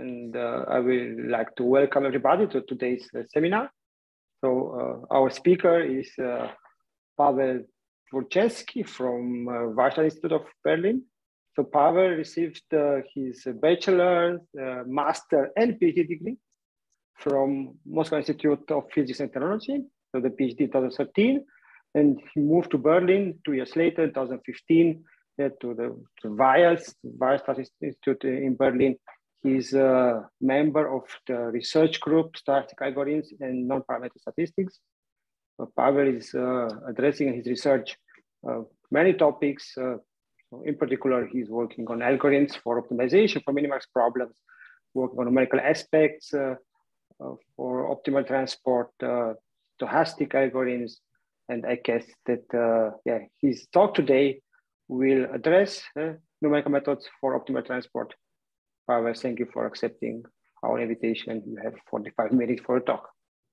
and I would like to welcome everybody to today's seminar. So our speaker is Paweł Dworczyński from Warsaw Institute of Berlin. So Paweł received his bachelor, master, and PhD degree from Moscow Institute of Physics and Technology, so the PhD 2013, and he moved to Berlin 2 years later, 2015, to the WIAS Institute in Berlin. He's a member of the research group Stochastic Algorithms and Non-Parametric Statistics. Paweł is addressing in his research many topics. In particular, he's working on algorithms for optimization for minimax problems, working on numerical aspects for optimal transport, stochastic algorithms, and I guess that his talk today will address numerical methods for optimal transport. Paweł, thank you for accepting our invitation. You have 45 minutes for a talk.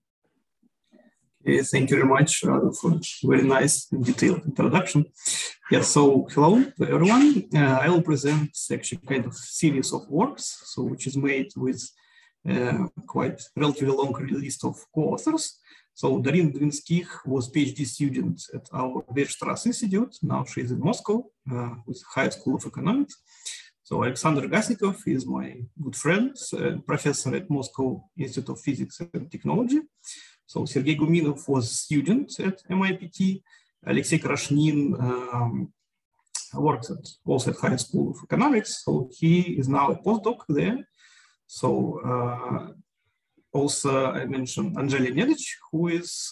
Okay, thank you very much for very nice and detailed introduction. Yeah, so hello to everyone. I will present actually kind of series of works, so which is made with quite relatively long list of co-authors. So Darina Dvinskih was PhD student at our Weierstrass Institute. Now she's in Moscow with High School of Economics. So Alexander Gasikov is my good friend, professor at Moscow Institute of Physics and Technology. So Sergei Guminov was student at MIPT. Alexei Krashnin works also at High School of Economics. So he is now a postdoc there. So also I mentioned Anjeli Nedich, who is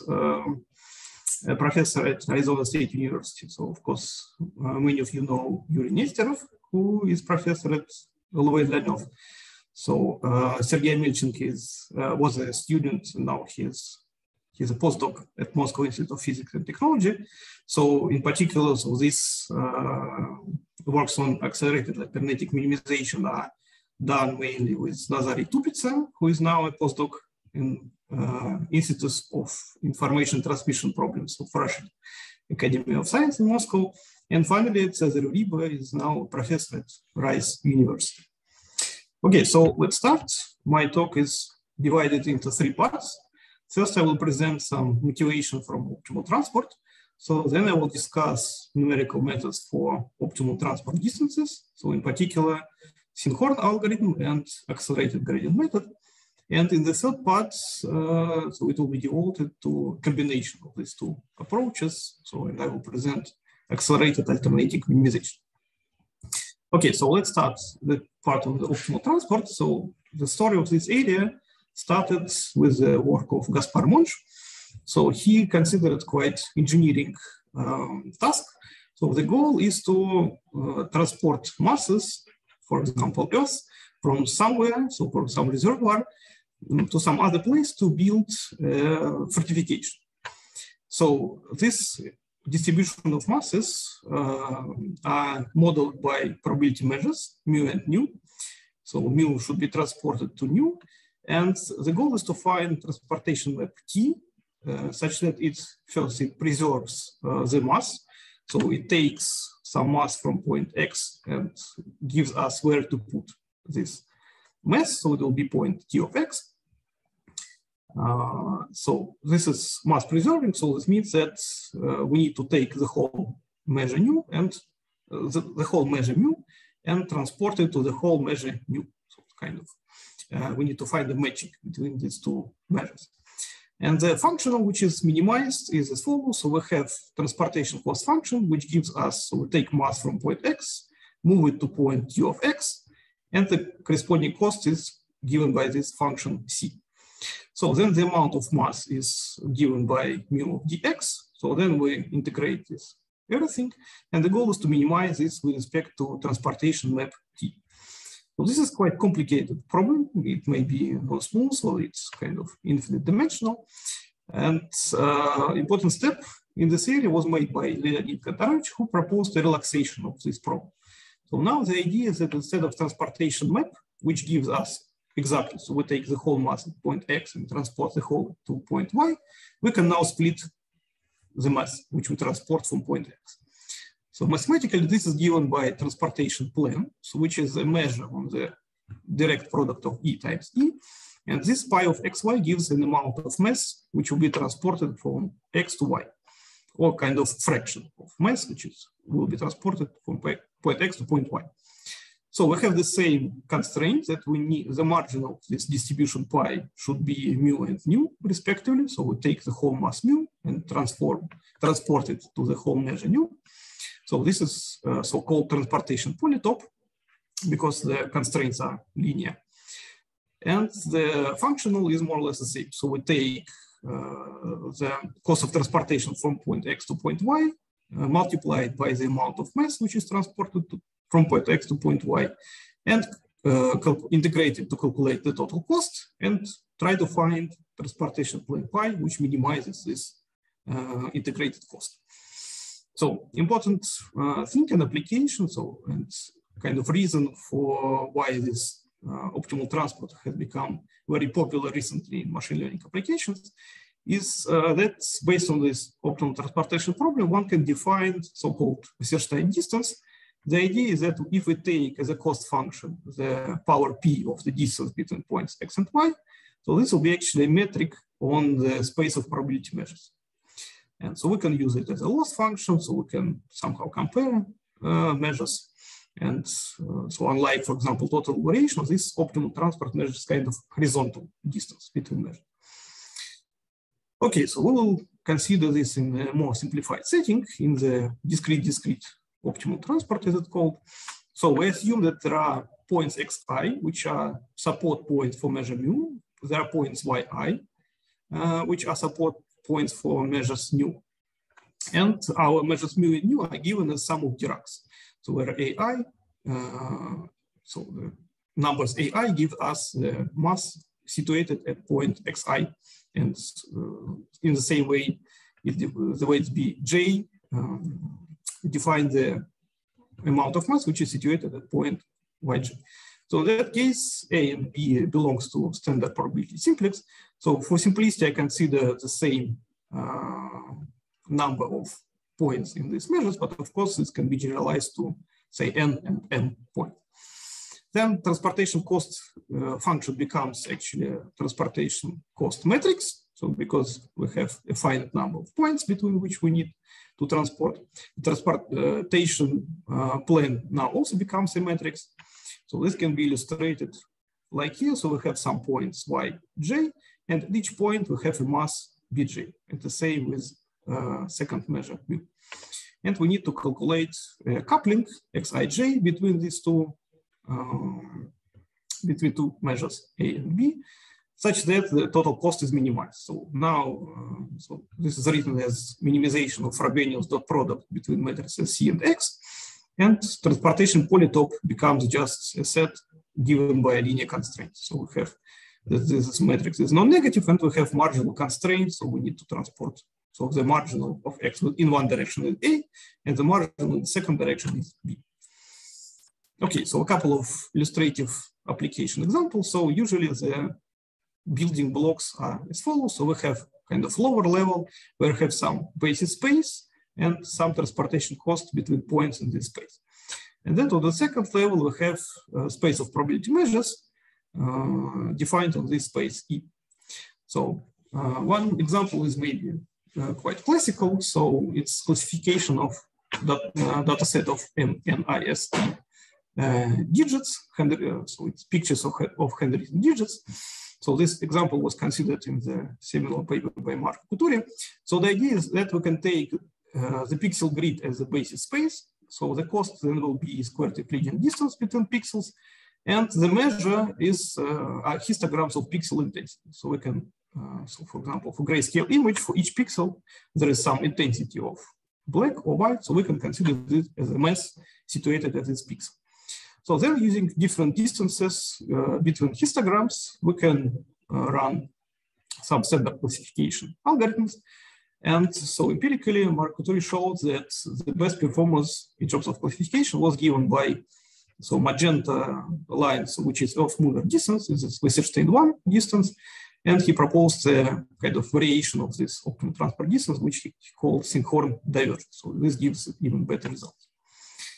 a professor at Arizona State University. So of course, many of you know Yuri Nesterov, who is professor at LV. So Sergei Milchenko was a student, and now he's a postdoc at Moscow Institute of Physics and Technology. So in particular, so this works on accelerated Laplacian minimization are done mainly with Nazary Tupitsa, who is now a postdoc in Institute of Information Transmission Problems of Russian Academy of Science in Moscow. And finally, Cesar Uribe is now a professor at Rice University. Okay, so let's start. My talk is divided into 3 parts. First, I will present some motivation from optimal transport. So then I will discuss numerical methods for optimal transport distances. So in particular, Sinkhorn algorithm and accelerated gradient method. And in the third part, so it will be devoted to combination of these 2 approaches. So and I will present accelerated alternating minimization. Okay, so let's start the part of the optimal transport. So the story of this area started with the work of Gaspar Monge. So he considered quite engineering task. So the goal is to transport masses, for example, Earth, from somewhere, so from some reservoir, to some other place to build fortification. So this distribution of masses are modeled by probability measures, mu and nu. So mu should be transported to nu. And the goal is to find transportation map T such that it preserves the mass. So it takes some mass from point X and gives us where to put this mass. So it will be point T of X. So this is mass preserving. So this means that we need to take the whole measure nu and the whole measure mu and transport it to the whole measure nu. So kind of we need to find the matching between these 2 measures. And the functional which is minimized is as follows. So we have transportation cost function, which gives us, so we take mass from point X, move it to point U of X, and the corresponding cost is given by this function C. So then the amount of mass is given by mu of dx. So then we integrate this everything. And the goal is to minimize this with respect to transportation map T. So this is quite complicated problem. It may be non-smooth, so it's kind of infinite dimensional. And important step in this area was made by Leonid Kotarovich, who proposed a relaxation of this problem. So now the idea is that instead of transportation map, which gives us exactly, so we take the whole mass at point X and transport the whole to point Y, we can now split the mass, which we transport from point X. So mathematically, this is given by transportation plan, so which is a measure on the direct product of E times E. And this pi of xy gives an amount of mass which will be transported from x to y, or kind of fraction of mass which will be transported from point x to point y. So we have the same constraint that we need the margin of this distribution pi should be mu and nu respectively. So we take the whole mass mu and transport it to the whole measure nu. So this is so-called transportation polytope because the constraints are linear. And the functional is more or less the same. So we take the cost of transportation from point x to point y multiplied by the amount of mass which is transported from point x to point y, and integrate it to calculate the total cost and try to find transportation plane pi which minimizes this integrated cost. So important thing and application, and kind of reason for why this optimal transport has become very popular recently in machine learning applications is that based on this optimal transportation problem, one can define so-called Wasserstein distance. The idea is that if we take as a cost function the power p of the distance between points x and y, so this will be actually a metric on the space of probability measures. And so we can use it as a loss function, so we can somehow compare measures. And so unlike, for example, total variation, this optimal transport measures kind of horizontal distance between measures. Okay, so we will consider this in a more simplified setting in the discrete optimal transport, as it's called. So we assume that there are points xi, which are support points for measure mu. There are points yi, which are support points for measures nu. And our measures mu and nu are given as sum of Dirac's. So where AI, so the numbers AI give us the mass situated at point xi, and in the same way, the weights bj define the amount of mass which is situated at point yj. So in that case, A and B belongs to standard probability simplex. So for simplicity, I consider the same number of points in these measures, but of course, this can be generalized to say n and m point. Then transportation cost function becomes actually a transportation cost matrix. So because we have a finite number of points between which we need to transport, transportation plane now also becomes a matrix. So this can be illustrated like here. So we have some points yj, and at each point we have a mass bj, and the same with second measure mu. And we need to calculate a coupling xij between these two measures A and B, such that the total cost is minimized. So now, so this is written as minimization of Frobenius dot product between matrices C and X, and transportation polytope becomes just a set given by a linear constraint. So we have that this matrix is non-negative, and we have marginal constraints, so we need to transport. So the marginal of X in one direction is A, and the marginal in the second direction is B. Okay, so a couple of illustrative application examples. So usually the building blocks are as follows. So we have kind of lower level where we have some basis space and some transportation cost between points in this space. And then to the second level, we have a space of probability measures defined on this space E. So one example is maybe quite classical. So it's classification of data set of NIST digits. So it's pictures of handwritten digits. So this example was considered in the seminal paper by Marco Couturier. So the idea is that we can take the pixel grid as a basis space. So the cost then will be squared Euclidean distance between pixels. And the measure is histograms of pixel intensity. So we can, so for example, for grayscale image, for each pixel, there is some intensity of black or white. So we can consider this as a mass situated at this pixel. So then using different distances between histograms, we can run some standard classification algorithms. And so empirically, Marco Couturier showed that the best performance in terms of classification was given by so magenta lines, which is Wolf-Muller distance, this is Wasserstein 1 distance. And he proposed a kind of variation of this optimal transport distance, which he called Sinkhorn divergence. So this gives even better results.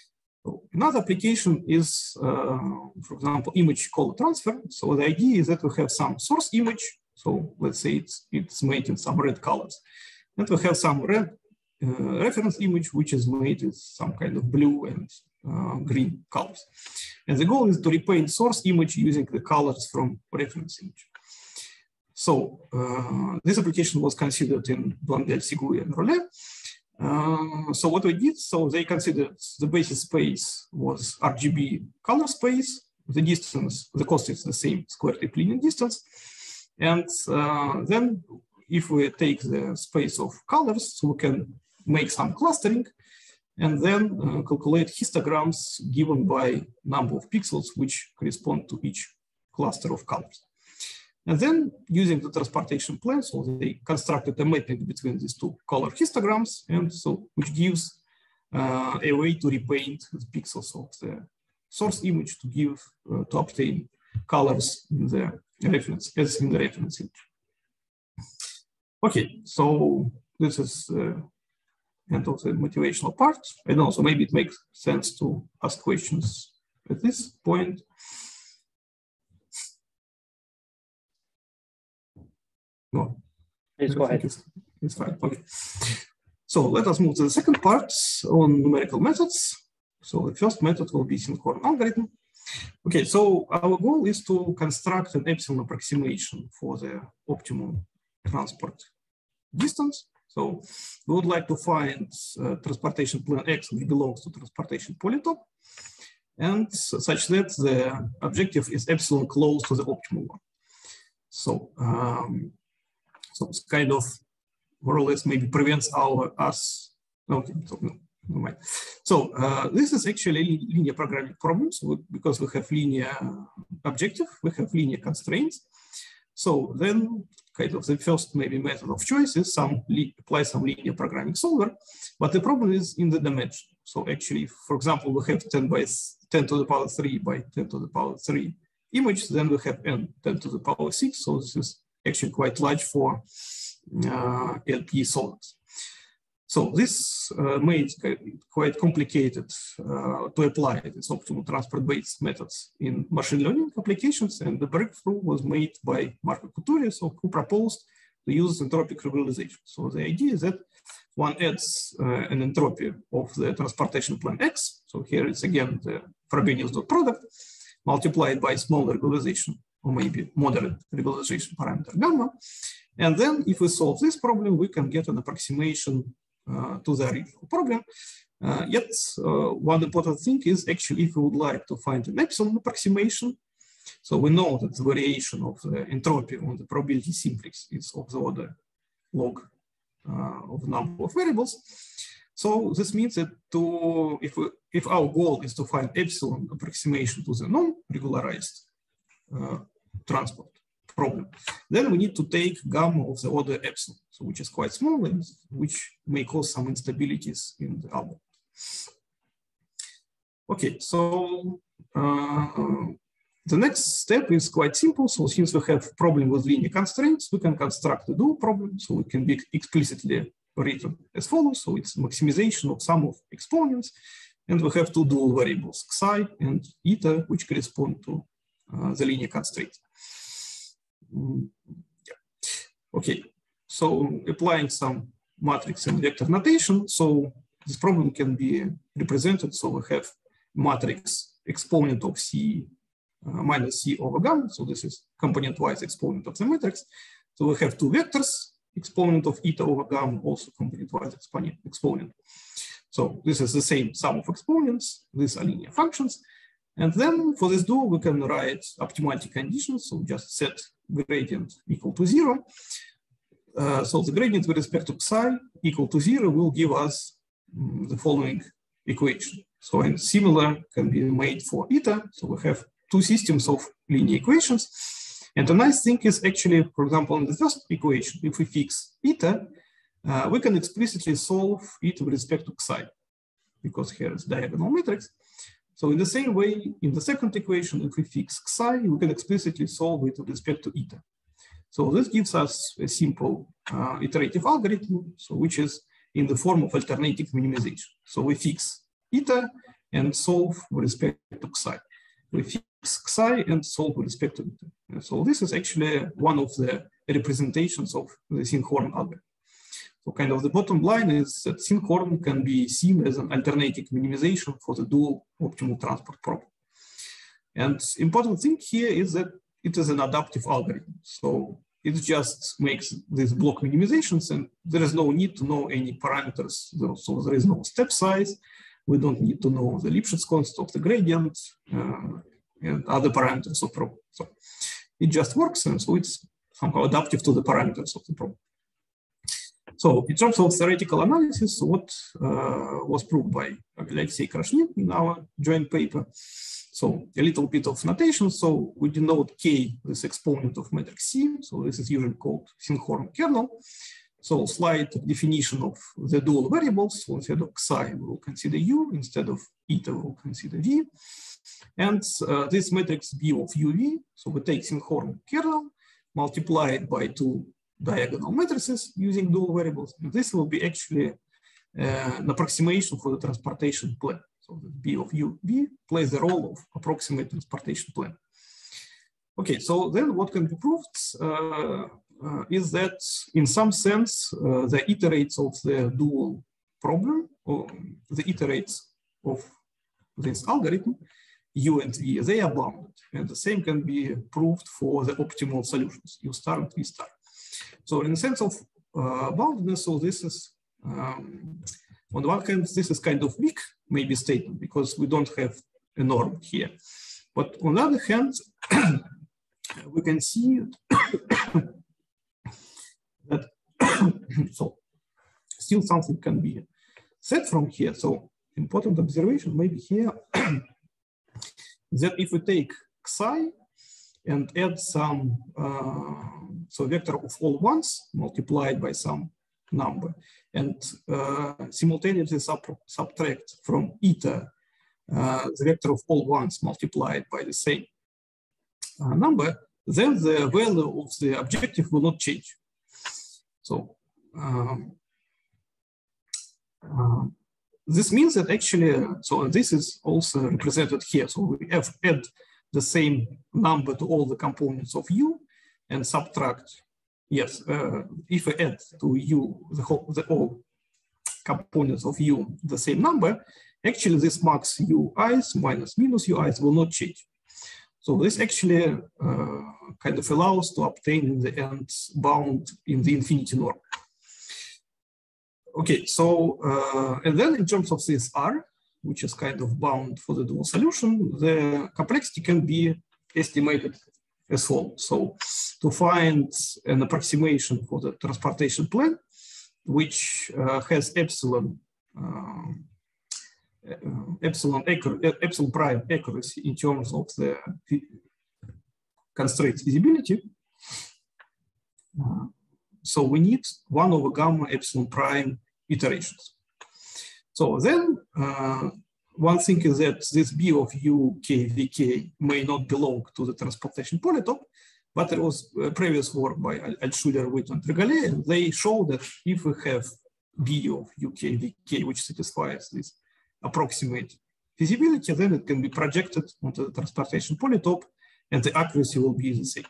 So another application is, for example, image color transfer. So the idea is that we have some source image. So let's say it's made in some red colors. And we have some red reference image, which is made with some kind of blue and green colors. And the goal is to repaint source image using the colors from reference image. So this application was considered in Blondel, Seguin, and Rollet. So what we did, so they considered the basis space was RGB color space, the distance, the cost is the same, squared Euclidean distance. And then if we take the space of colors, so we can make some clustering and then calculate histograms given by number of pixels which correspond to each cluster of colors. And then using the transportation plan, so they constructed a mapping between these two color histograms, and so which gives a way to repaint the pixels of the source image to give to obtain colors in the reference, as in the reference image. Okay, so this is end of the motivational part. And also maybe it makes sense to ask questions at this point. No, please go ahead. It's fine. Okay. So let us move to the second part on numerical methods. So the first method will be Sinkhorn algorithm. Okay, so our goal is to construct an epsilon approximation for the optimal transport distance. So we would like to find transportation plan X which belongs to transportation polytope, and such that the objective is epsilon close to the optimal one. So, so it's kind of more or less maybe prevents us. Okay, so no, never mind. So this is actually linear programming problems because we have linear objective, we have linear constraints. So then kind of the first maybe method of choice is apply some linear programming solver, but the problem is in the dimension. So actually, for example, we have 10 to the power 3 by 10 to the power 3 image, then we have n 10 to the power 6. So this is actually quite large for LP solvers. So this made it quite complicated to apply these optimal transport-based methods in machine learning applications, and the breakthrough was made by Marco Couturier, who proposed the use of entropic regularization. So the idea is that one adds an entropy of the transportation plan X. So here it's again the Frobenius dot product multiplied by small regularization, or maybe moderate regularization parameter gamma. And then if we solve this problem, we can get an approximation to the original problem. Yet one important thing is actually if we would like to find an epsilon approximation, so we know that the variation of the entropy on the probability simplex is of the order log of the number of variables. So this means that if our goal is to find epsilon approximation to the non-regularized transport problem, then we need to take gamma of the order epsilon, so which is quite small and which may cause some instabilities in the algorithm. Okay, so the next step is quite simple. So since we have problem with linear constraints, we can construct a dual problem. So it can be explicitly written as follows. So it's maximization of sum of exponents, and we have two dual variables, xi and eta, which correspond to the linear constraint. Yeah. Okay, so applying some matrix and vector notation. So this problem can be represented. So we have matrix exponent of C minus C over gamma. So this is component-wise exponent of the matrix. So we have two vectors, exponent of eta over gamma, also component-wise exponent. So this is the same sum of exponents. These are linear functions. And then for this dual, we can write optimality conditions. So just set gradient equal to 0. So the gradient with respect to psi equal to 0 will give us the following equation. So and similar can be made for eta. So we have two systems of linear equations. And the nice thing is actually, for example, in the first equation, if we fix eta, we can explicitly solve eta with respect to psi, because here is diagonal matrix. So in the same way, in the second equation, if we fix psi, we can explicitly solve it with respect to eta. So this gives us a simple iterative algorithm, so which is in the form of alternative minimization. So we fix eta, and solve with respect to psi. We fix psi and solve with respect to eta. So this is actually one of the representations of the Sinkhorn algorithm. So kind of the bottom line is that Sinkhorn can be seen as an alternative minimization for the dual optimal transport problem. And important thing here is that it is an adaptive algorithm. So it just makes these block minimizations, and there is no need to know any parameters. So there is no step size. We don't need to know the Lipschitz constant of the gradient and other parameters of problem. So it just works, and so it's somehow adaptive to the parameters of the problem. So in terms of theoretical analysis, what was proved by Alexei Krashnin in our joint paper. So a little bit of notation. So we denote K, this exponent of matrix C. So this is usually called Sinkhorn kernel. So slight definition of the dual variables. So instead of psi, we will consider U. Instead of eta, we will consider V. And this matrix B of UV. So we take Sinkhorn kernel, multiply it by two diagonal matrices using dual variables. And this will be actually an approximation for the transportation plane. So the B of UV plays the role of approximate transportation plane. Okay, so then what can be proved is that in some sense, the iterates of the dual problem, or the iterates of this algorithm, U and V, they are bounded. And the same can be proved for the optimal solutions, U star and V star. So in the sense of boundedness, so this is, on the one hand, this is kind of weak, maybe statement, because we don't have a norm here. But on the other hand, we can see that so still something can be said from here. So important observation maybe here that if we take psi and add some so vector of all ones multiplied by some number and simultaneously subtract from eta the vector of all ones multiplied by the same number, then the value of the objective will not change. So this means that actually, so this is also represented here. So we have add the same number to all the components of U and subtract. Yes, if we add to U the all components of U the same number, actually this max UIs minus minus UIs will not change. So this actually kind of allows to obtain in the end bound in the infinity norm. Okay, so and then in terms of this R, which is kind of bound for the dual solution, the complexity can be estimated as follows. So to find an approximation for the transportation plane, which has epsilon prime accuracy in terms of the constraint feasibility. So we need 1 over gamma epsilon prime iterations. So then one thing is that this B of U, K, V, K may not belong to the transportation polytope, but there was previous work by Altshuler, Witt, and Tregale, and they show that if we have B of U, K, V, K, which satisfies this approximate feasibility, then it can be projected onto the transportation polytope and the accuracy will be the same.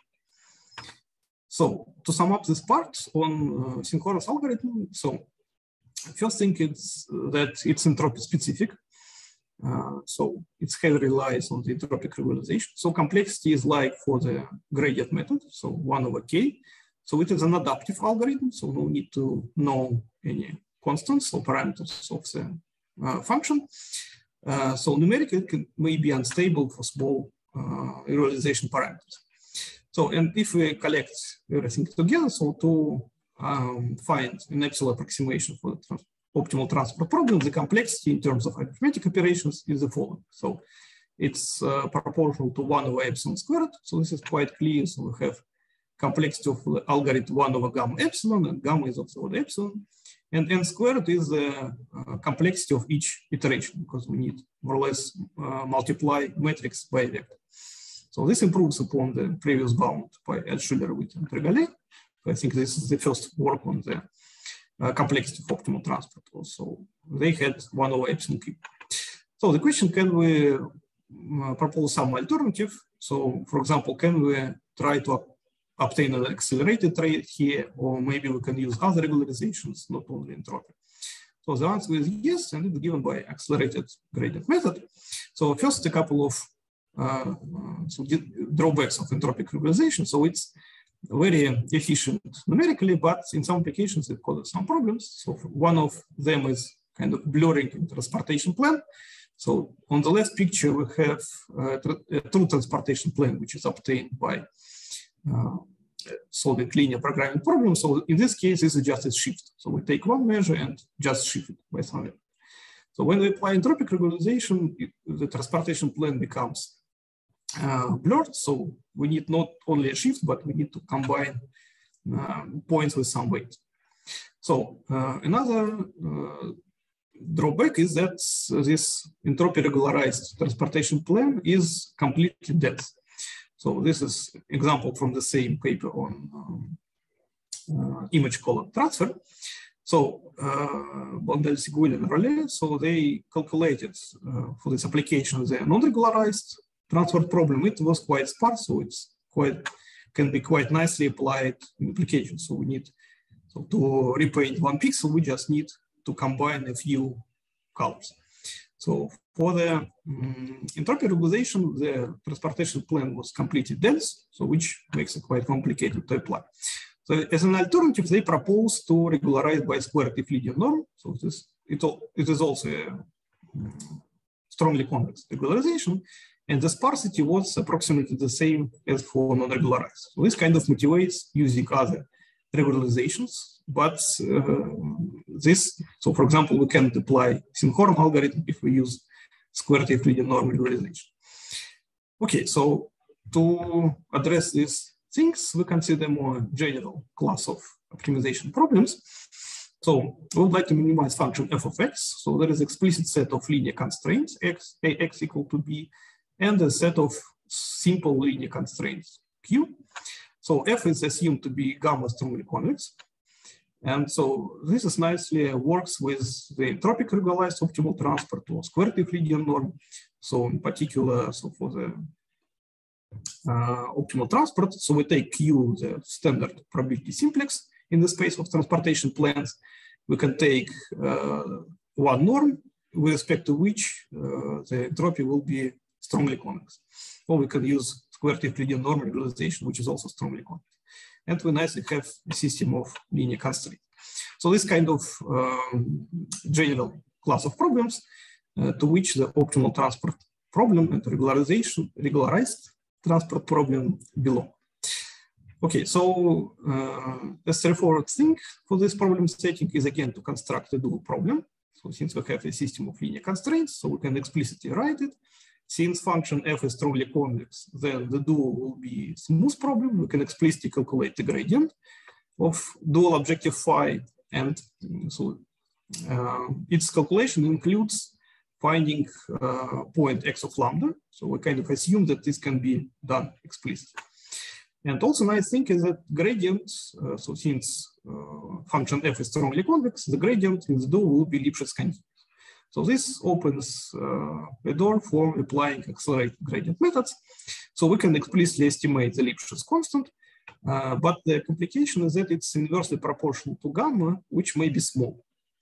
So to sum up this part on Sinkhorn's algorithm, so first thing is that it's entropy specific. So it heavily relies on the entropic regularization. So complexity is like for the gradient method, so 1 over K. So it is an adaptive algorithm, so no need to know any constants or parameters of the function. So numerically it may be unstable for small realization parameters. So, and if we collect everything together, so to find an epsilon approximation for the optimal transport problem, the complexity in terms of arithmetic operations is the following. So it's proportional to 1 over epsilon squared. So this is quite clear. So we have complexity of the algorithm 1 over gamma epsilon, and gamma is of the order epsilon. And n squared is the complexity of each iteration, because we need more or less multiply matrix by a vector. So this improves upon the previous bound by Altshuler, Witt, and Tregale. I think this is the first work on the complexity of optimal transport. Also, they had 1 over epsilon cube. So the question, can we propose some alternative? So for example, can we try to obtain an accelerated rate here, or maybe we can use other regularizations, not only entropy? So the answer is yes, and it's given by accelerated gradient method. So first, a couple of drawbacks of entropic regularization. So it's very efficient numerically, but in some applications it causes some problems. So one of them is kind of blurring in transportation plan. So on the left picture, we have a true transportation plan, which is obtained by solving linear programming problems. So in this case, this is just a shift. So we take one measure and just shift it by some value. So when we apply entropic regularization, the transportation plan becomes blurred. So we need not only a shift, but we need to combine points with some weight. So another drawback is that this entropy regularized transportation plan is completely dense. So this is example from the same paper on image color transfer. So Blondel-Seguin and Rollet, so they calculated for this application the non-regularized transfer problem. It was quite sparse, so it's can be quite nicely applied in application. So we need to repaint one pixel, we just need to combine a few colors. So for the entropy regularization, the transportation plan was completely dense, so which makes it quite complicated to apply. So as an alternative, they propose to regularize by square Euclidean norm. So it is also a strongly convex regularization, and the sparsity was approximately the same as for non-regularized. So this kind of motivates using other regularizations, but so for example, we can apply Sinkhorn algorithm if we use square Euclidean norm regularization. Okay, so to address these things, we consider more general class of optimization problems. So we would like to minimize function f of x. So there is explicit set of linear constraints, ax equal to b, and a set of simple linear constraints, q. So f is assumed to be gamma strongly convex. And so this is nicely works with the entropic regularized optimal transport or square Euclidean norm. So in particular, so for the optimal transport, so we take Q, the standard probability simplex in the space of transportation plans. We can take one norm with respect to which the entropy will be strongly convex. Or we can use square Euclidean norm regularization, which is also strongly convex. And we nicely have a system of linear constraints. So this kind of general class of problems to which the optimal transport problem and regularized transport problem belong. Okay, so the straightforward thing for this problem setting is again to construct a dual problem. So since we have a system of linear constraints, so we can explicitly write it. Since function f is strongly convex, then the dual will be a smooth problem. We can explicitly calculate the gradient of dual objective phi. And so its calculation includes finding point x of lambda. So we kind of assume that this can be done explicitly. And also nice thing is that gradient, so since function f is strongly convex, the gradient in the dual will be Lipschitz continuous. So this opens a door for applying accelerated gradient methods. So we can explicitly estimate the Lipschitz constant, but the complication is that it's inversely proportional to gamma, which may be small.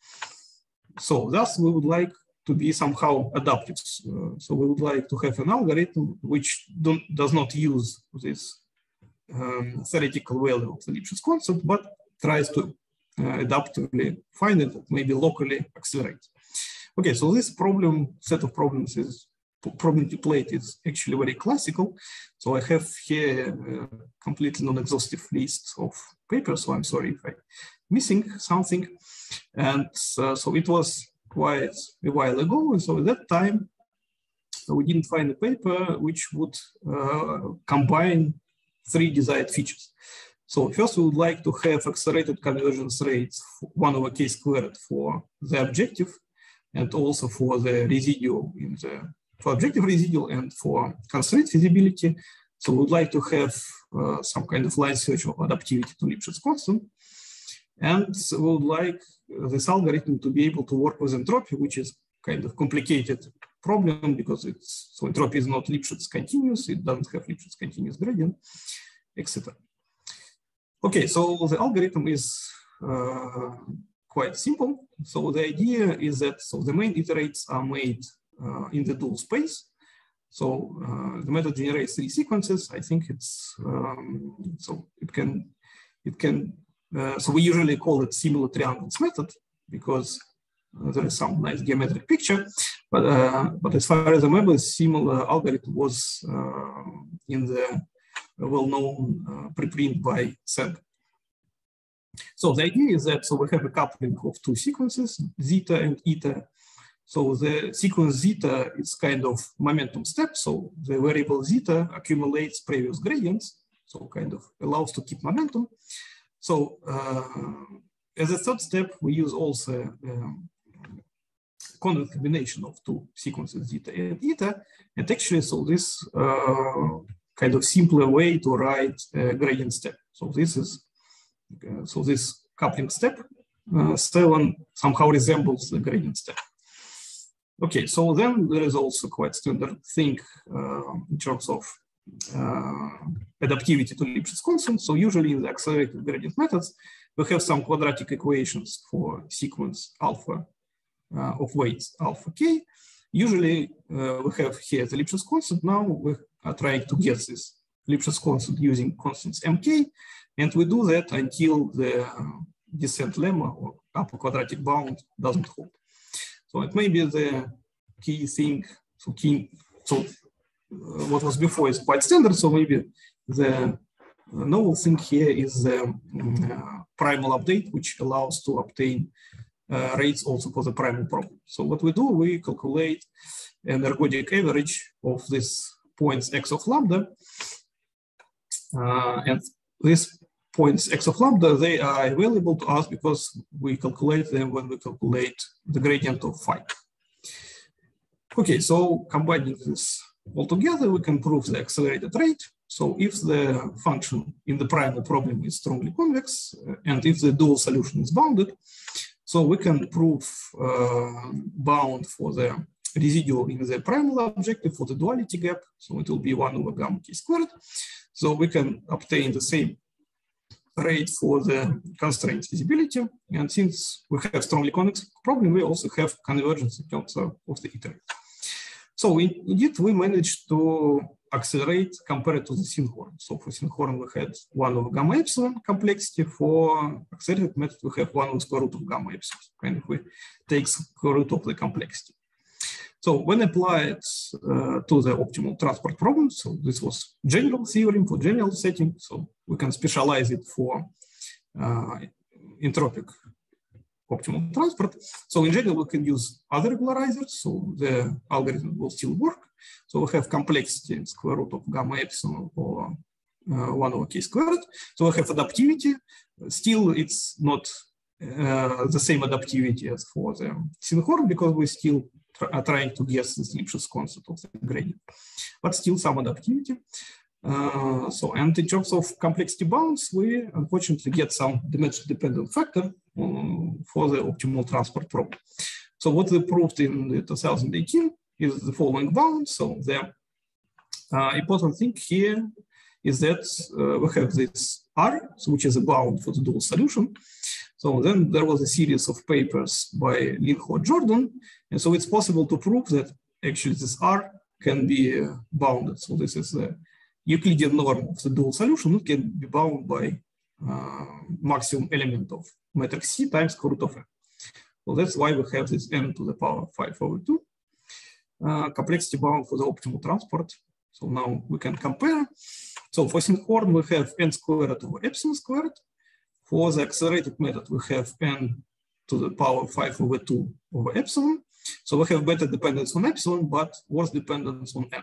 So thus we would like to be somehow adaptive. So we would like to have an algorithm which does not use this theoretical value of the Lipschitz constant, but tries to adaptively find it, maybe locally accelerate. Okay, so this set of problems is probability plate is actually very classical. So I have here a completely non-exhaustive list of papers. So I'm sorry if I'm missing something. And so it was quite a while ago. And so at that time, we didn't find a paper which would combine three desired features. So first, we would like to have accelerated convergence rates 1 over k squared for the objective, and also for the residual for objective residual and for constraint feasibility. So we would like to have some kind of line search of adaptivity to Lipschitz constant. And we would like this algorithm to be able to work with entropy, which is kind of complicated problem because so entropy is not Lipschitz continuous, it doesn't have Lipschitz continuous gradient, etc. Okay, so the algorithm is quite simple. So the idea is that the main iterates are made in the dual space. So the method generates 3 sequences. I think it's so so we usually call it similar triangles method because there is some nice geometric picture. But as far as I remember, similar algorithm was in the well-known preprint by Seng. So the idea is that we have a coupling of 2 sequences, zeta and eta. So the sequence zeta is kind of momentum step. So the variable zeta accumulates previous gradients, so kind of allows to keep momentum. So as a third step, we use also convex combination of 2 sequences zeta and eta. And actually, so this kind of simpler way to write a gradient step. So this is this coupling step 7 somehow resembles the gradient step. Okay, so then there is also quite standard thing in terms of adaptivity to Lipschitz constant. So usually in the accelerated gradient methods, we have some quadratic equations for sequence alpha of weights alpha k. Usually we have here the Lipschitz constant. Now we are trying to get this Lipschitz constant using constants mk, and we do that until the descent lemma or upper quadratic bound doesn't hold. So it may be the key thing. So what was before is quite standard. So maybe the novel thing here is the primal update, which allows to obtain rates also for the primal problem. So what we do, we calculate an ergodic average of these points x of lambda. And these points x of lambda, they are available to us because we calculate them when we calculate the gradient of phi. Okay, so combining this all together, we can prove the accelerated rate. So if the function in the primal problem is strongly convex, and if the dual solution is bounded, so we can prove bound for the residual in the primal objective for the duality gap. So it will be 1 over gamma k squared. So we can obtain the same rate for the constraint visibility. And since we have strongly convex problem, we also have convergence in terms of the iterate. So indeed, we managed to accelerate compared to the Singhorn. So for Singhorn, we had 1 over gamma epsilon complexity. For accelerated method, we have 1 over square root of gamma epsilon. And we take square root of the complexity. So when applied to the optimal transport problem, so this was general theorem for general setting. So we can specialize it for entropic optimal transport. So in general, we can use other regularizers. So the algorithm will still work. So we have complexity in square root of gamma epsilon or 1 over k squared. So we have adaptivity. Still, it's not the same adaptivity as for the Singhorn because we still are trying to guess the Lipschitz constant of the gradient, but still some adaptivity. And in terms of complexity bounds, we unfortunately get some dimension-dependent factor for the optimal transport problem. So what we proved in 2018 is the following bound. So the important thing here is that we have this R, so which is a bound for the dual solution. So then there was a series of papers by Linho Jordan. And so it's possible to prove that actually this R can be bounded. So this is the Euclidean norm of the dual solution. It can be bound by maximum element of matrix C times square root of n. So that's why we have this n to the power 5 over 2 complexity bound for the optimal transport. So now we can compare. So for Singhorn, we have n squared over epsilon squared. For the accelerated method, we have n to the power 5 over 2 over epsilon. So we have better dependence on epsilon, but worse dependence on n.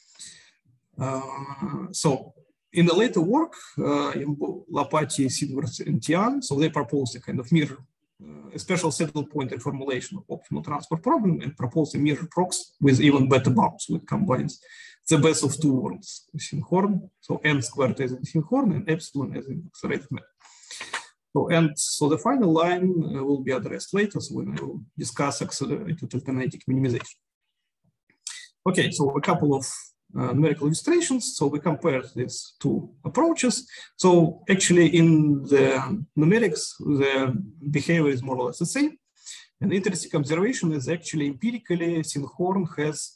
So in the later work, Lopati, Sidward, and Tian, so they proposed a kind of mirror, a special saddle point reformulation of optimal transport problem and proposed a mirror prox with even better bounds, which combines the best of two worlds, Singhorn, so n squared as in Singhorn and epsilon as in accelerated method. So the final line will be addressed later, so when I will discuss accelerated alternating minimization. Okay, so a couple of numerical illustrations. So we compare these two approaches. So actually in the numerics, the behavior is more or less the same. An interesting observation is actually empirically, Singhorn has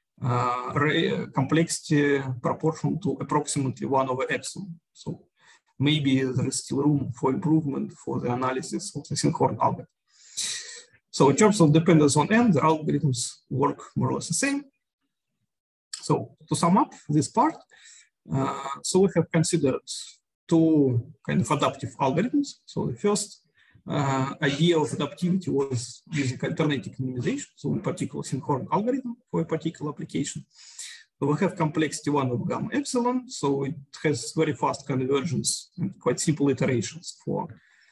complexity proportional to approximately 1/epsilon. So maybe there is still room for improvement for the analysis of the Singhorn algorithm. So in terms of dependence on n, the algorithms work more or less the same. So to sum up this part, so we have considered two kind of adaptive algorithms. So the first idea of adaptivity was using alternative minimization, so in particular Singhorn algorithm for a particular application. So we have complexity 1/gamma-epsilon, so it has very fast convergence and quite simple iterations for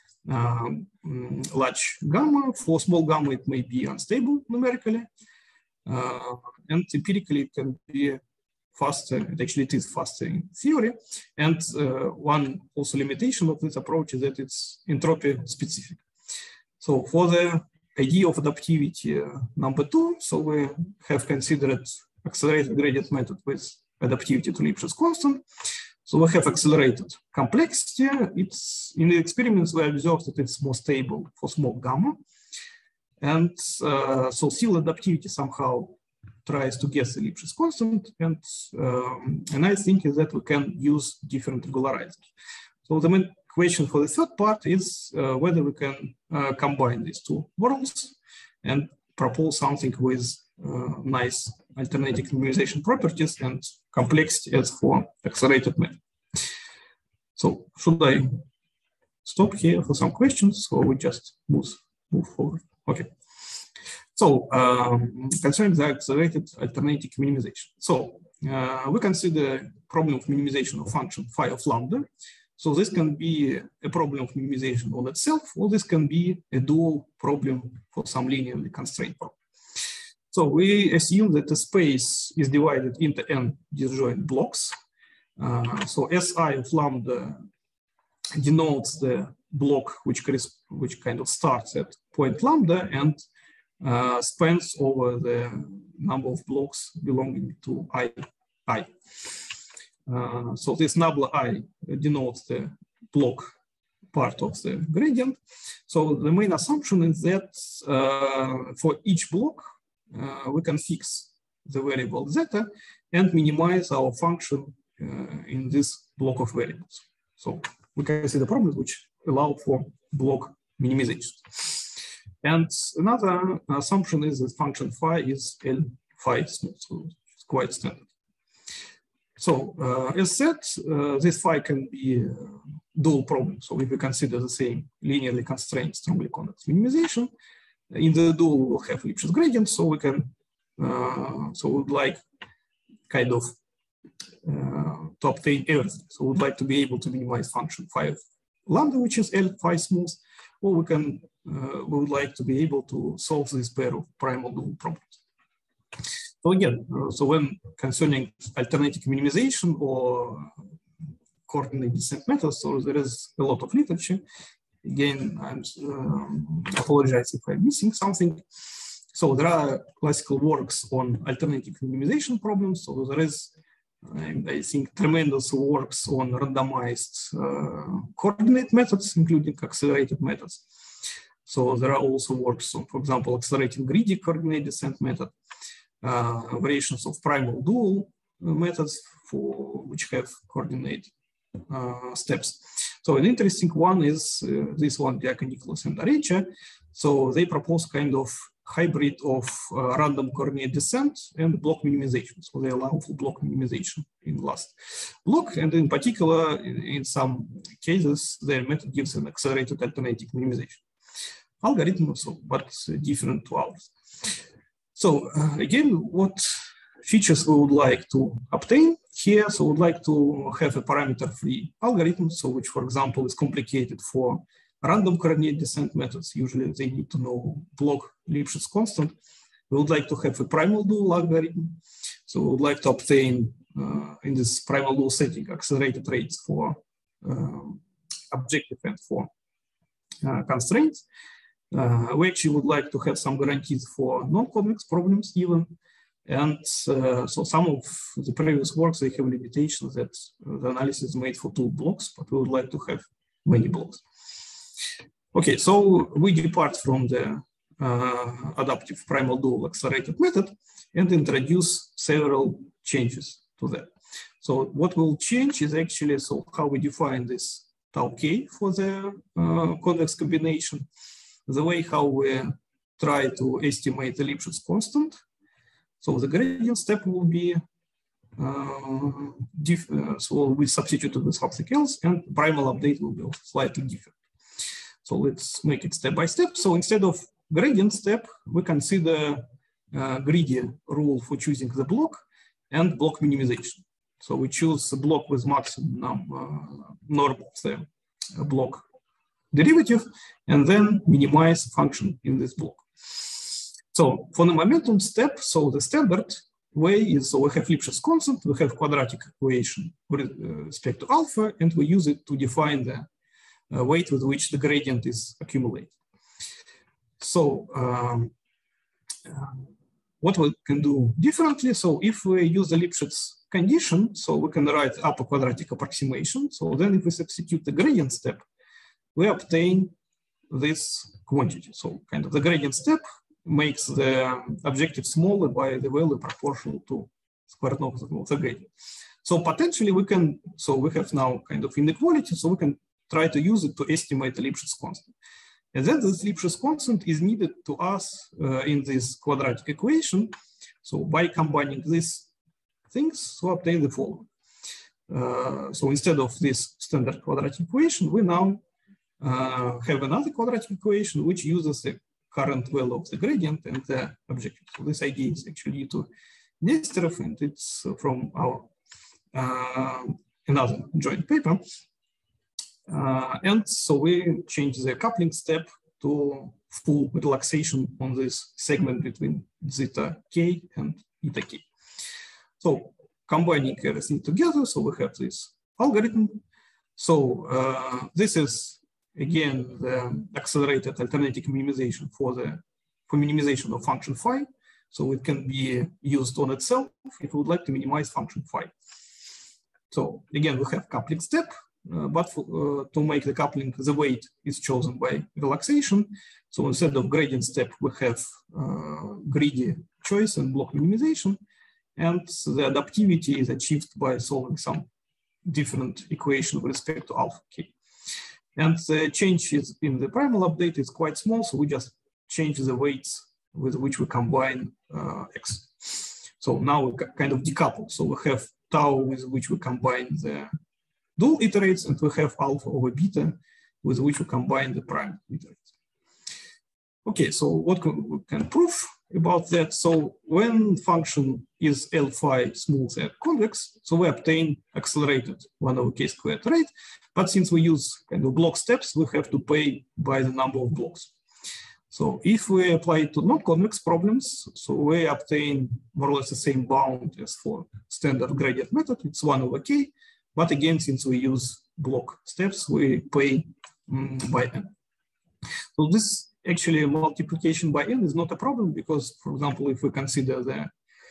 large gamma. For small gamma, it may be unstable numerically, and empirically it can be faster. It is faster in theory. And one also limitation of this approach is that it's entropy specific. So for the idea of adaptivity number 2, so we have considered accelerated gradient method with adaptivity to Lipschitz constant. So we have accelerated complexity. It's in the experiments we observed that it's more stable for small gamma. And so still adaptivity somehow tries to guess the Lipschitz constant. And a nice thing is that we can use different regularizers. So the main question for the third part is whether we can combine these two worlds and propose something with nice alternative minimization properties and complexity as for accelerated method. So should I stop here for some questions, or we just move forward? Okay. So concerning the accelerated alternative minimization. So we consider problem of minimization of function phi of lambda. So this can be a problem of minimization on itself, or this can be a dual problem for some linearly constrained problem. So we assume that the space is divided into n disjoint blocks. So Si of lambda denotes the block which kind of starts at point lambda and spans over the number of blocks belonging to I. So this nabla I denotes the block part of the gradient. So the main assumption is that for each block, we can fix the variable zeta and minimize our function in this block of variables. So we can see the problems which allow for block minimization. And another assumption is that function phi is L phi smooth, so it's quite standard. So as said, this phi can be dual problem. So if we consider the same linearly constrained strongly convex minimization, in the dual we'll have Lipschitz gradient, so we can, so we'd like kind of to obtain everything. So we'd like to be able to minimize function phi of lambda, which is L phi smooth, or we can, we would like to be able to solve this pair of primal dual problems. So again, so when concerning alternative minimization or coordinate descent methods, so there is a lot of literature. Again, I'm apologize if I'm missing something. So there are classical works on alternative minimization problems. So there is, I think, tremendous works on randomized coordinate methods, including accelerated methods. So there are also works on, for example, accelerating greedy coordinate descent method, variations of primal dual methods for which have coordinate steps. So an interesting one is this one, Diakonikoulos and Arecha. So they propose kind of hybrid of random coordinate descent and block minimization. So they allow for block minimization in last block. And in particular, in some cases, their method gives an accelerated alternative minimization algorithm, so, but different to ours. So again, what features we would like to obtain here? So we'd like to have a parameter-free algorithm, so which, for example, is complicated for random coordinate descent methods. Usually they need to know block Lipschitz constant. We would like to have a primal dual algorithm. So we would like to obtain in this primal dual setting accelerated rates for objective and for constraints. We actually would like to have some guarantees for non-convex problems even. And so some of the previous works, they have limitations that the analysis is made for 2 blocks, but we would like to have many blocks. Okay, so we depart from the adaptive primal dual accelerated method and introduce several changes to that. So what will change is actually how we define this tau k for the convex combination, the way how we try to estimate the Lipschitz constant. So the gradient step will be, so we substitute with something else, and primal update will be slightly different. So let's make it step by step. So instead of gradient step, we consider greedy rule for choosing the block and block minimization. So we choose a block with maximum norm of the block derivative, and then minimize function in this block. So for the momentum step, so the standard way is, so we have Lipschitz constant, we have quadratic equation with respect to alpha, and we use it to define the weight with which the gradient is accumulated. So what we can do differently, so if we use the Lipschitz condition, so we can write upper quadratic approximation. So then if we substitute the gradient step, we obtain this quantity. So kind of the gradient step makes the objective smaller by the value proportional to square root of the gradient. So potentially we can, so we have now kind of inequality, so we can try to use it to estimate the Lipschitz constant. And then this Lipschitz constant is needed to us in this quadratic equation. So by combining these things, so obtain the following. So instead of this standard quadratic equation, we now have another quadratic equation which uses the current value of the gradient and the objective. So this idea is actually to Nesterov, and it's from our another joint paper. And so we change the coupling step to full relaxation on this segment between zeta k and eta k. So combining everything together, so we have this algorithm. So this is again the accelerated alternating minimization for minimization of function phi. So it can be used on itself if we would like to minimize function phi. So again, we have coupling step, but to make the coupling, the weight is chosen by relaxation. So instead of gradient step, we have greedy choice and block minimization. And the adaptivity is achieved by solving some different equation with respect to alpha k. And the change is in the primal update is quite small, so we just change the weights with which we combine x. So now we kind of decouple. So we have tau with which we combine the dual iterates, and we have alpha over beta with which we combine the prime iterates. Okay, so what we can prove about that? So when function is L phi smooth and convex, so we obtain accelerated 1 over k squared rate. But since we use kind of block steps, we have to pay by the number of blocks. So if we apply it to non-convex problems, so we obtain more or less the same bound as for standard gradient method. It's 1 over k. But again, since we use block steps, we pay by n. So this actually multiplication by n is not a problem because, for example, if we consider the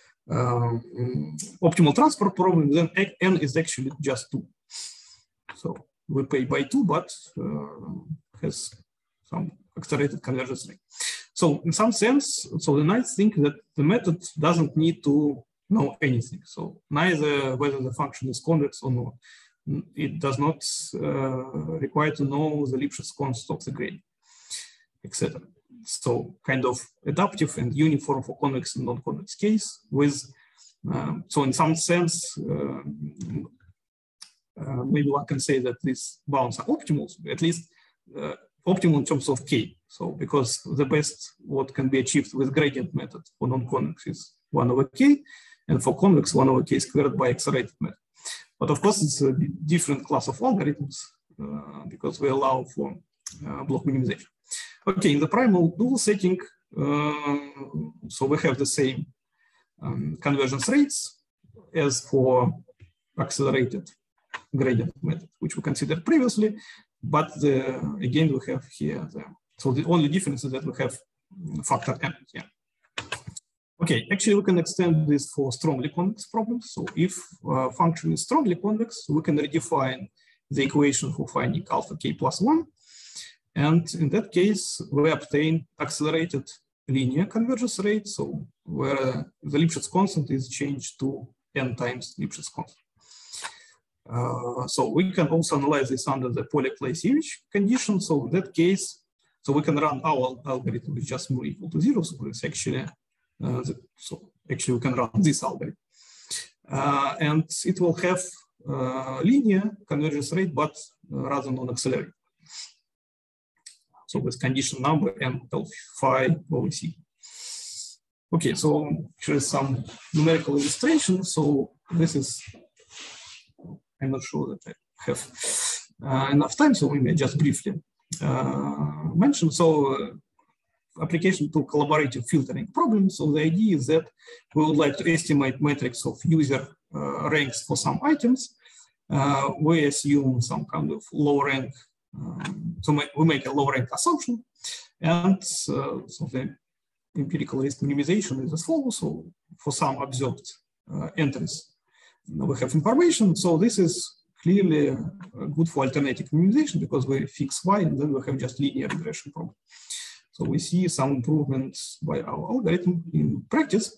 optimal transport problem, then n is actually just 2. So we pay by 2, but has some accelerated convergence rate. So in some sense, so the nice thing that the method doesn't need to know anything. So neither whether the function is convex or not. It does not require to know the Lipschitz constant of the gradient, etc. So kind of adaptive and uniform for convex and non-convex case with, so in some sense, maybe one can say that these bounds are optimal, at least optimal in terms of k. So because the best what can be achieved with gradient method for non-convex is 1 over k, and for convex 1 over k squared by accelerated method. But of course, it's a different class of algorithms because we allow for block minimization. Okay, in the primal dual setting, so we have the same convergence rates as for accelerated gradient method, which we considered previously. But again, we have here, so the only difference is that we have factor n here. Okay, actually, we can extend this for strongly convex problems. So if function is strongly convex, we can redefine the equation for finding alpha k plus 1. And in that case, we obtain accelerated linear convergence rate, so where the Lipschitz constant is changed to n times Lipschitz constant. So we can also analyze this under the Pollack-Clausiewicz condition. So in that case, so we can run our algorithm with just mu equal to 0. So it's actually, we can run this algorithm. And it will have linear convergence rate, but rather non-accelerated. So with condition number m del phi over c. Okay, so here's some numerical illustration. So this is, I'm not sure that I have enough time, so we may just briefly mention. So application to collaborative filtering problems. So the idea is that we would like to estimate metrics of user ranks for some items. We assume some kind of low rank. So we make a low rank assumption, and so the empirical risk minimization is as follows. So for some observed entries, we have information. So this is clearly good for alternative minimization because we fix y and then we have just linear regression problem. So we see some improvements by our algorithm in practice.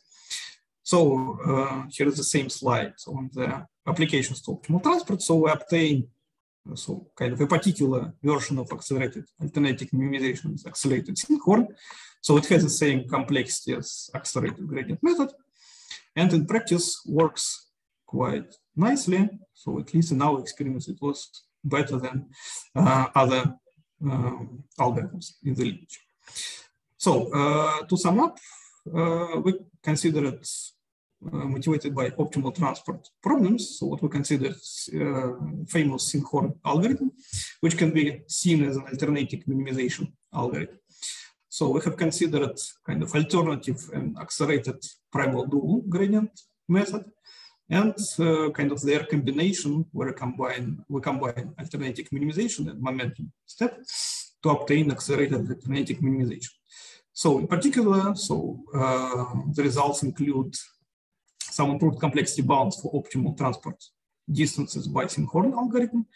So here is the same slide. So on the applications to optimal transport, so we obtain kind of a particular version of accelerated alternative minimization is accelerated Sinkhorn. So it has the same complexity as accelerated gradient method, and in practice works quite nicely. So at least in our experience, it was better than other algorithms in the literature. So to sum up, we consider it motivated by optimal transport problems. So what we consider famous Sinkhorn algorithm, which can be seen as an alternative minimization algorithm. So we have considered kind of alternative and accelerated primal dual gradient method, and kind of their combination where we combine alternative minimization and momentum step to obtain accelerated alternative minimization. So in particular, the results include some improved complexity bounds for optimal transport distances by Sinkhorn algorithm.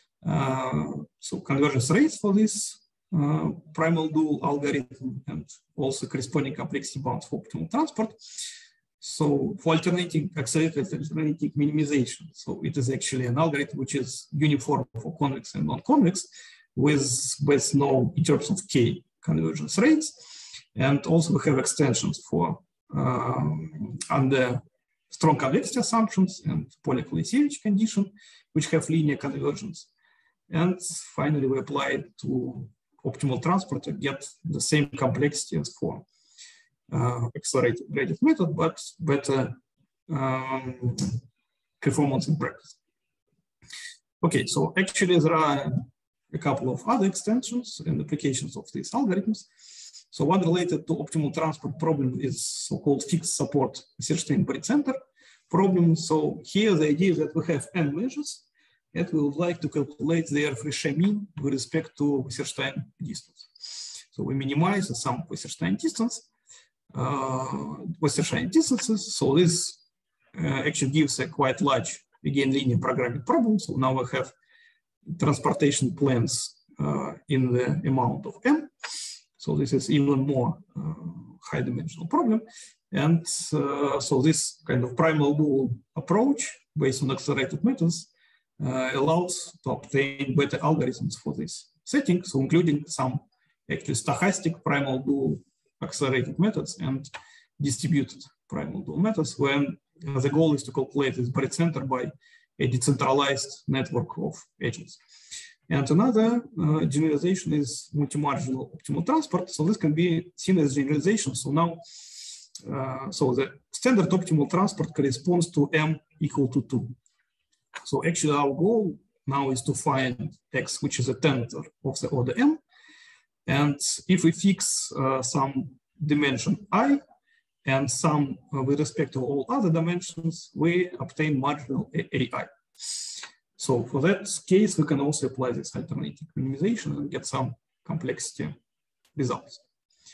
So convergence rates for this primal dual algorithm, and also corresponding complexity bounds for optimal transport. So for alternating accelerated alternative minimization, so it is actually an algorithm which is uniform for convex and non-convex with best known in terms of k convergence rates. And also we have extensions for under strong convexity assumptions and Pollack-Clausiewicz condition, which have linear convergence. And finally, we apply it to optimal transport to get the same complexity as for accelerated gradient method, but better performance in practice. Okay, so actually there are a couple of other extensions and applications of these algorithms. So one related to optimal transport problem is so-called fixed support Wasserstein barycenter problem. So here the idea is that we have n measures and we would like to calculate their Fréchet mean with respect to Wasserstein distance. So we minimize the sum of Wasserstein distances. So this actually gives a quite large, again, linear programming problem. So now we have transportation plans in the amount of m. So this is even more high dimensional problem. And so this kind of primal dual approach based on accelerated methods allows to obtain better algorithms for this setting. So including some actually stochastic primal dual accelerated methods and distributed primal dual methods, when the goal is to calculate this barycenter by a decentralized network of agents. And another generalization is multi-marginal optimal transport. So this can be seen as generalization. So now, so the standard optimal transport corresponds to m equal to 2. So actually our goal now is to find x, which is a tensor of the order m. And if we fix some dimension I and some with respect to all other dimensions, we obtain marginal AI. So for that case, we can also apply this alternative minimization and get some complexity results.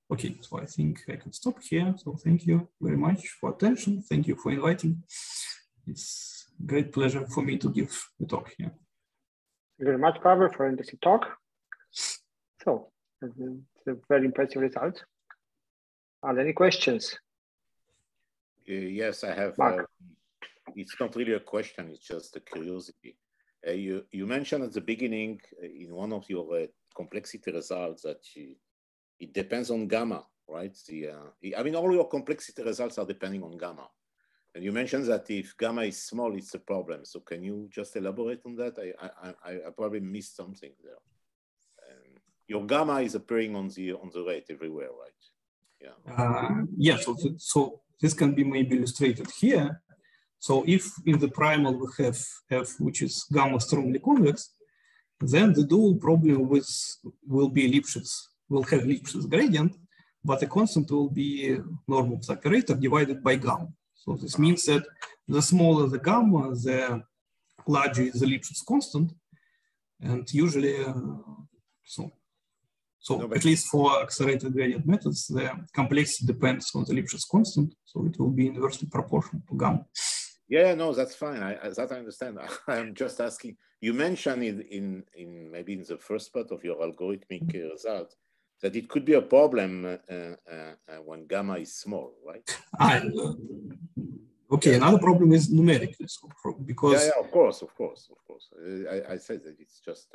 Okay, so I think I can stop here. So thank you very much for attention. Thank you for inviting. It's a great pleasure for me to give the talk here. Thank you very much, Pavel, for an interesting talk. So it's a very impressive result. Are there any questions? Yes, I have. It's not really a question, it's just a curiosity. You mentioned at the beginning in one of your complexity results that it depends on gamma, right? I mean, all your complexity results are depending on gamma. And you mentioned that if gamma is small, it's a problem. So can you just elaborate on that? I probably missed something there. Your gamma is appearing on the rate everywhere, right? Yeah. Yeah. So this can be maybe illustrated here. So if in the primal we have F, which is gamma strongly convex, then the dual problem will be Lipschitz. Will have Lipschitz gradient, but the constant will be norm of the operator divided by gamma. So this means that the smaller the gamma, the larger is the Lipschitz constant, and usually So at least for accelerated gradient methods, the complexity depends on the Lipschitz constant, so it will be inversely proportional to gamma. Yeah, no, that's fine. That I understand. I'm just asking. You mentioned in maybe in the first part of your algorithmic result that it could be a problem when gamma is small, right? Okay, yeah. Another problem is numerically, so because of course. I said that it's just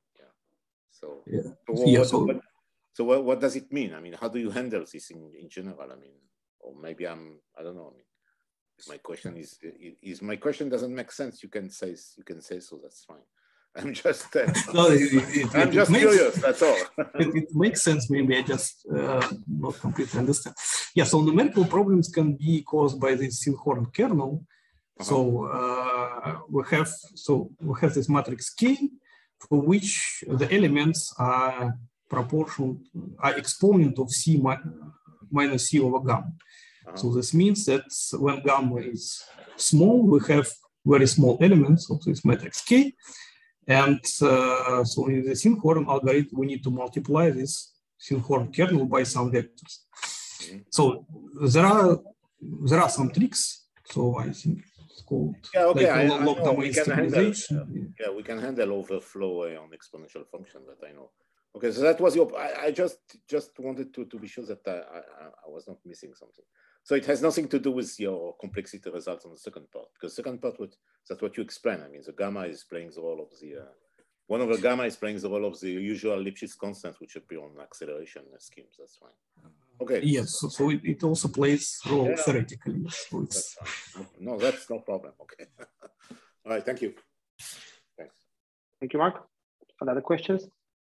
So what does it mean? I mean, how do you handle this in general? I mean, or maybe I don't know. I mean, if my question is my question doesn't make sense, you can say so. That's fine. I'm just I'm just curious. That's all. It makes sense. Maybe I just not completely understand. Yeah. So numerical problems can be caused by the Sinkhorn kernel. So we have this matrix K, for which the elements are exponent of C minus C over gamma. So this means that when gamma is small, we have very small elements of this matrix K. And so in the Sinkhorn algorithm, we need to multiply this Sinkhorn kernel by some vectors. So there are some tricks. So I think it's called log domain stabilization. We can handle overflow on exponential function, that I know. Okay, so that was I just wanted to be sure that I was not missing something. So it has nothing to do with your complexity results on the second part, because second part, that's what you explain. I mean, the gamma is playing the role of one over gamma is playing the role of the usual Lipschitz constants which appear on acceleration schemes. That's fine. Okay. Yes, so it also plays role theoretically. So that's fine. No, that's no problem. Okay. All right, thank you. Thanks. Thank you, Mark. Other questions?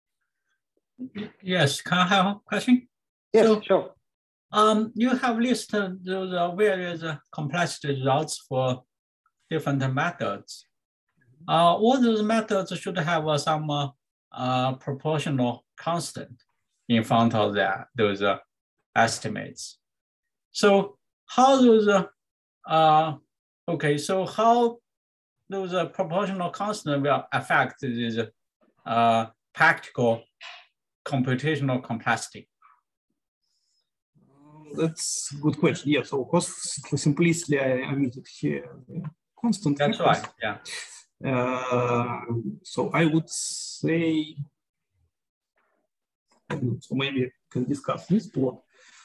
Yes, can I have a question? Yes, sure. You have listed those various complexity results for different methods. All those methods should have some proportional constant in front of those estimates. So how those how those proportional constant will affect this practical computational complexity? That's a good question. Yeah, so of course, for simplicity, I omitted here the constant. That's right, yeah. So I would say, so maybe I can discuss this plot.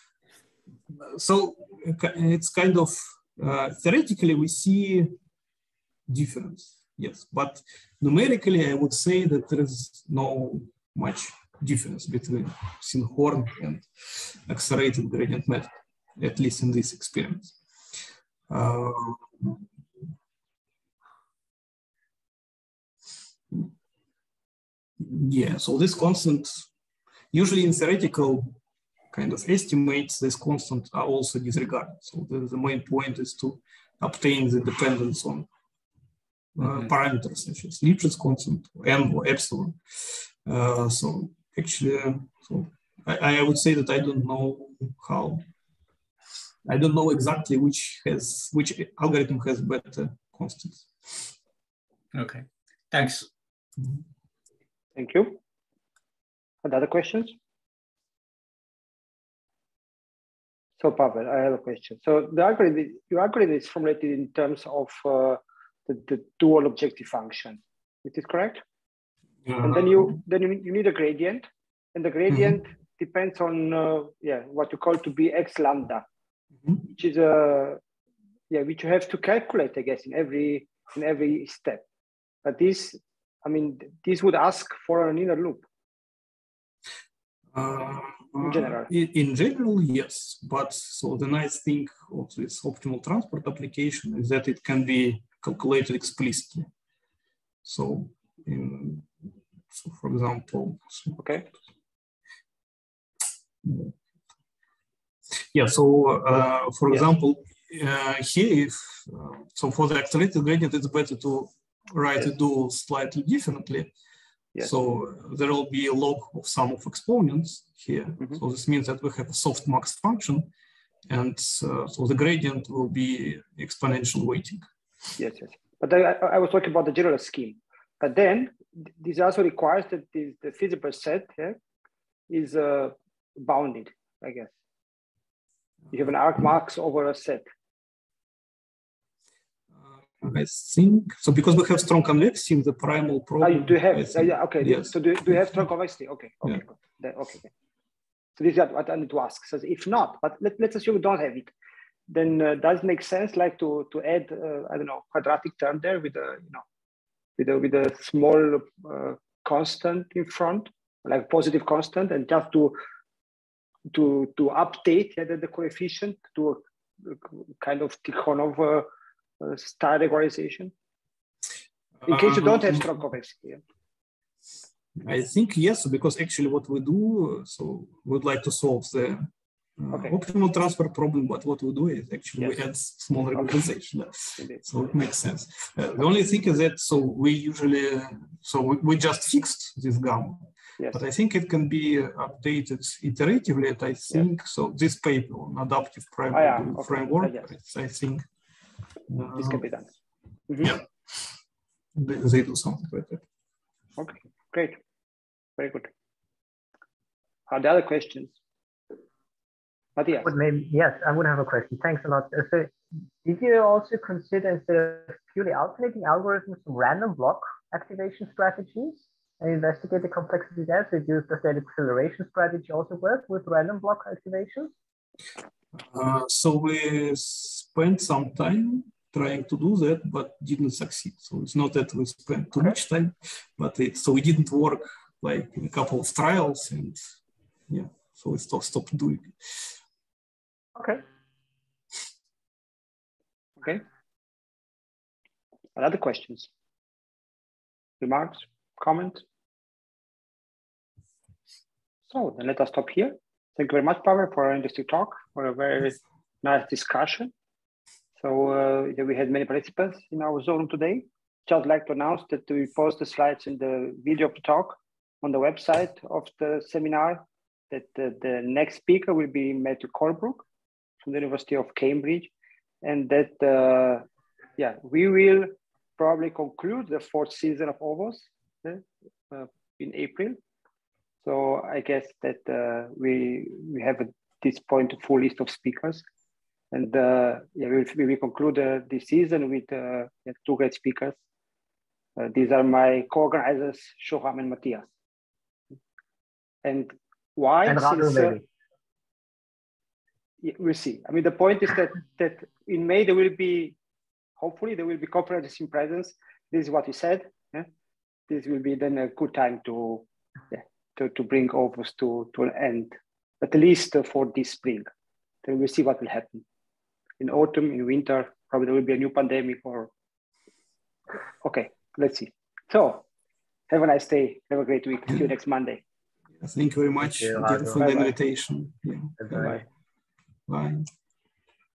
So it's kind of, theoretically, we see difference, yes, but numerically, I would say that there is no much difference between Sinkhorn and accelerated gradient method, at least in this experiment. Yeah, so this constant, usually in theoretical kind of estimates, this constant are also disregarded. So the main point is to obtain the dependence on parameters such as Lipschitz constant, M or epsilon. So actually, I would say that I don't know exactly which algorithm has better constants. Okay, thanks. Thank you. Other questions? So Pavel, I have a question. So the algorithm, your algorithm is formulated in terms of the dual objective function. Is this correct? And then you need a gradient, and the gradient depends on what you call to be x lambda, which is which you have to calculate, I guess, in every step. But this would ask for an inner loop. In general. In general, yes. But so the nice thing of this optimal transport application is that it can be calculated explicitly. So, for example, okay. Yeah. So, for example, here, so for the accelerated gradient, it's better to write a dual slightly differently. Yes. So there will be a log of sum of exponents here. So this means that we have a softmax function, and so the gradient will be exponential weighting. Yes. But I was talking about the general scheme. But then this also requires that the feasible set is bounded, I guess. You have an argmax over a set. I think so, because we have strong convexity in the primal problem. Do you have? Okay. Yes. So do you have strong convexity? Okay. Okay. Yeah. Okay. So this is what I need to ask. So if not, but let's assume we don't have it, then does it make sense like to add I don't know, quadratic term there with a small constant in front, like positive constant, and just to update the coefficient to a kind of Tikhonov star regularization, in case you don't have strong convexity. I think yes, because actually what we do, so we'd like to solve the optimal transfer problem, but what we do is actually we add small regularization. So it makes sense. The only thing is that we usually we just fixed this gamma. Yes. But I think it can be updated iteratively. And I think so. This paper on adaptive framework, I think this can be done. Yeah, they do something like that. Okay, great, very good. Are there other questions? Matthias? Yes, I would have a question. Thanks a lot. So, did you also consider, instead of purely alternating algorithms, random block activation strategies and investigate the complexity there? So, does that acceleration strategy also work with random block activations? So we spent some time trying to do that, but didn't succeed. So it's not that we spent too much time, but we didn't work like in a couple of trials, and so we stopped doing it. Okay. Okay. Other questions? Remarks? Comments? So then let us stop here. Thank you very much, Pavel, for an interesting talk, for a very nice discussion. So we had many participants in our Zoom today. Just like to announce that we post the slides in the video of the talk on the website of the seminar, that the next speaker will be Matthew Colebrook from the University of Cambridge. And that, we will probably conclude the 4th season of OVOS in April. So I guess that we have at this point a full list of speakers. And we will conclude this season with 2 great speakers. These are my co-organizers, Shoham and Matthias. And why? And Radu, we'll see. I mean, the point is that in May hopefully there will be conferences in presence. This is what we said. This will be then a good time to bring OVOS to an end, at least for this spring. Then we'll see what will happen. In autumn, in winter, probably there will be a new pandemic okay, let's see. So have a nice day. Have a great week. See you next Monday. Thank you very much again for the invitation. Bye. Bye.